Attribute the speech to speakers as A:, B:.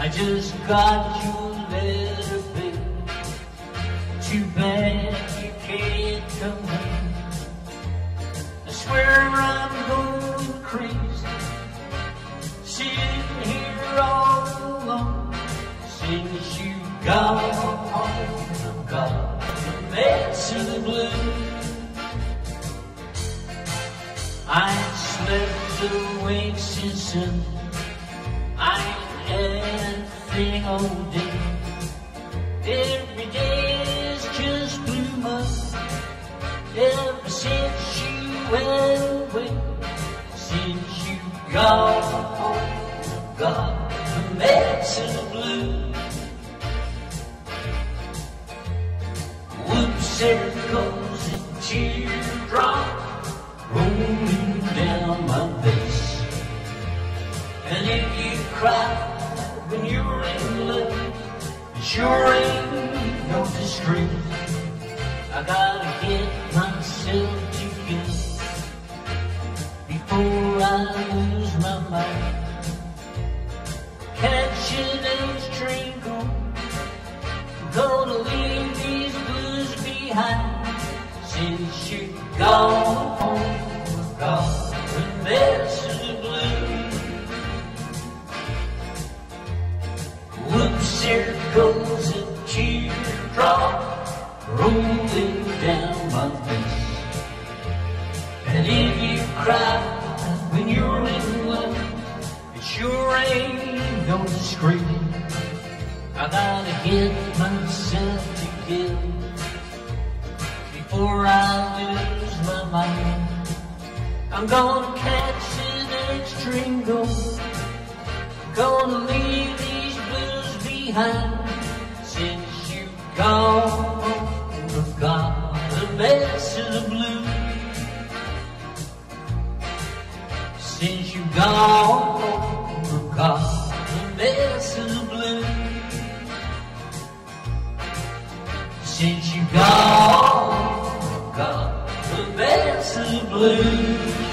A: I just got your letter, babe. Too bad you can't come home. I swear I'm going crazy, sitting here all alone. Since you gone home, I've got a mess of the blues. I ain't slept a wink since Sunday. I ain't had a thing all day. Every day is just blue month. Ever since you went away, since you gone home, I've got a mess of the blues. Whoops, there goes a teardrop rolling down my face. And if you cry when you're in love, it sure ain't no disgrace. I gotta get myself together before I lose my mind. Catch an next train going, gonna leave these blues behind. Since you're gone home, I've got a mess of the blues. Whoops, there goes a teardrop rolling down my face. And if you cry when you're in love, it sure ain't no disgrace. I gotta get myself together before I lose my mind. I'm gonna catch the next train going, gonna leave these blues behind. Since you've gone home, I've got a mess of the blues. Since you've gone home, I've got a mess of the blues. Since you've gone, I've got a mess of the blues.